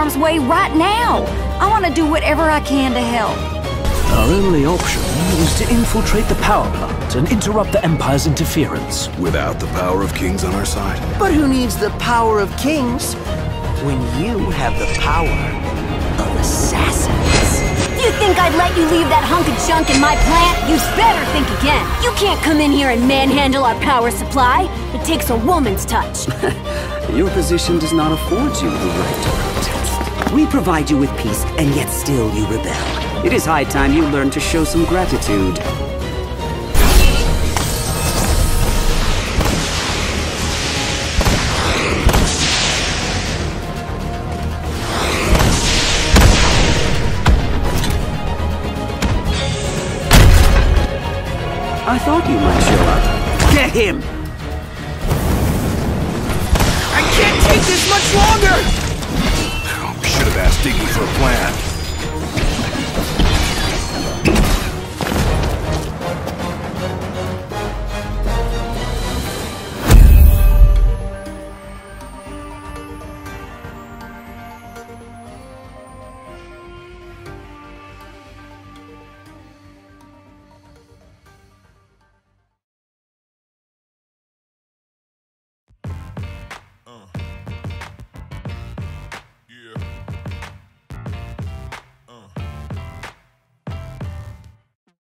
harm's way right now. I want to do whatever I can to help. Our only option is to infiltrate the power plant and interrupt the Empire's interference. Without the power of kings on our side. But who needs the power of kings when you have the power of assassins? You think I'd let you leave that hunk of junk in my plant? You better think again. You can't come in here and manhandle our power supply. It takes a woman's touch. Your position does not afford you the right to protest. We provide you with peace, and yet still you rebel. It is high time you learn to show some gratitude. I thought you might show up. Get him! I can't take this much longer! Oh, we should have asked Diggy for a plan.